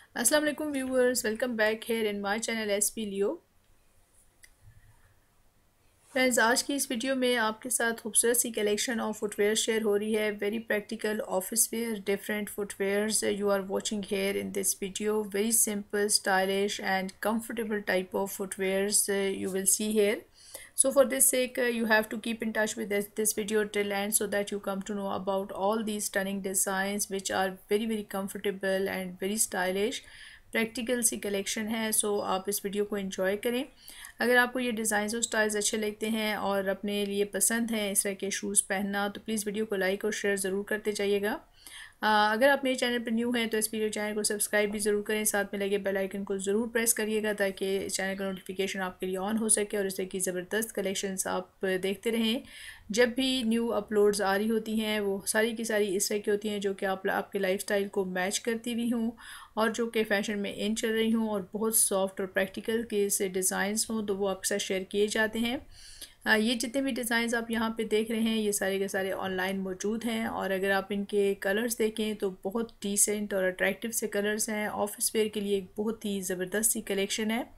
अस्सलाम वालेकुम viewers, welcome back here in my channel SP Leo. Friends, आज की इस वीडियो में आपके साथ खूबसूरत सी कलेक्शन ऑफ फुटवेयर शेयर हो रही है। Very practical office wear different footwears you are watching here in this video. Very simple, stylish and comfortable type of footwears you will see here. So for this sake, you have to keep in touch with this video till end so that you come to know about all these stunning designs which are very comfortable and very stylish. Practical सी कलेक्शन है, so आप इस video को enjoy करें। अगर आपको ये डिज़ाइन और स्टाइल्स अच्छे लगते हैं और अपने लिए पसंद हैं इस तरह के शूज़ पहनना, तो प्लीज़ वीडियो को लाइक और शेयर ज़रूर करते जाइएगा। अगर आप मेरे चैनल पर न्यू हैं तो इस वीडियो चैनल को सब्सक्राइब भी ज़रूर करें, साथ में लगे बेल आइकन को ज़रूर प्रेस करिएगा ताकि चैनल का नोटिफिकेशन आपके लिए ऑन हो सके और इस तरह की ज़बरदस्त कलेक्शंस आप देखते रहें। जब भी न्यू अपलोड्स आ रही होती हैं वो सारी की सारी इस तरह की होती हैं जो कि आपके लाइफस्टाइल को मैच करती हुई हूँ और जो कि फ़ैशन में इन चल रही हूँ और बहुत सॉफ्ट और प्रैक्टिकल के से डिज़ाइंस हों तो वो आपके साथ शेयर किए जाते हैं। ये जितने भी डिज़ाइंस आप यहाँ पे देख रहे हैं ये सारे के सारे ऑनलाइन मौजूद हैं और अगर आप इनके कलर्स देखें तो बहुत डिसेंट और अट्रैक्टिव से कलर्स हैं। ऑफिस वेयर के लिए एक बहुत ही ज़बरदस्त सी कलेक्शन है।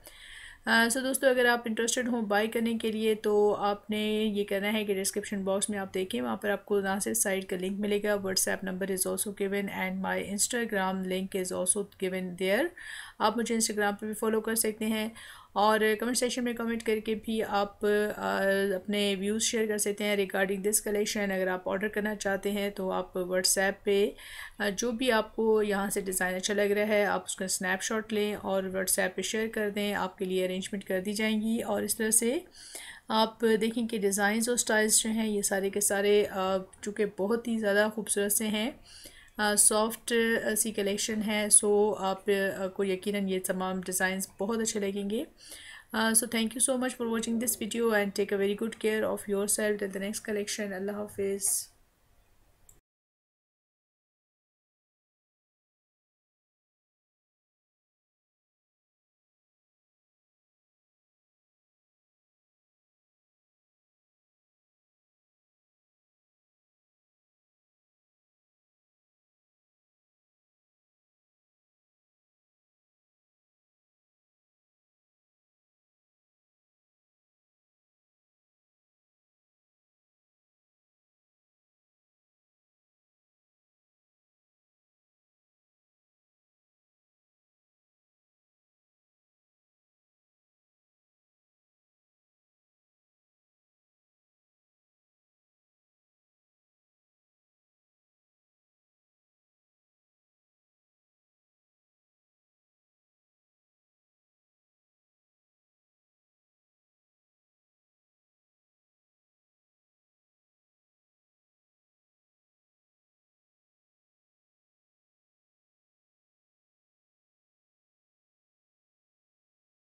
सो दोस्तों, अगर आप इंटरेस्टेड हो बाय करने के लिए तो आपने ये करना है कि डिस्क्रिप्शन बॉक्स में आप देखें, वहाँ पर आपको नासिर साइट का लिंक मिलेगा। WhatsApp number is also given and my Instagram link is also given there. आप मुझे इंस्टाग्राम पे भी फॉलो कर सकते हैं और कमेंट सेक्शन में कमेंट करके भी आप अपने व्यूज़ शेयर कर सकते हैं रिगार्डिंग दिस कलेक्शन। अगर आप ऑर्डर करना चाहते हैं तो आप व्हाट्सएप पे जो भी आपको यहाँ से डिज़ाइन अच्छा लग रहा है आप उसका स्नैपशॉट लें और व्हाट्सएप पे शेयर कर दें, आपके लिए अरेंजमेंट कर दी जाएंगी। और इस तरह से आप देखें कि डिज़ाइंस और स्टाइल्स जो हैं ये सारे के सारे चूँकि बहुत ही ज़्यादा खूबसूरत से हैं, सॉफ्ट सी कलेक्शन है। सो आप को यकीनन ये तमाम डिज़ाइंस बहुत अच्छे लगेंगे। So thank you so much for watching this video and take a very good care of yourself till the next collection. अल्लाह हाफिज़।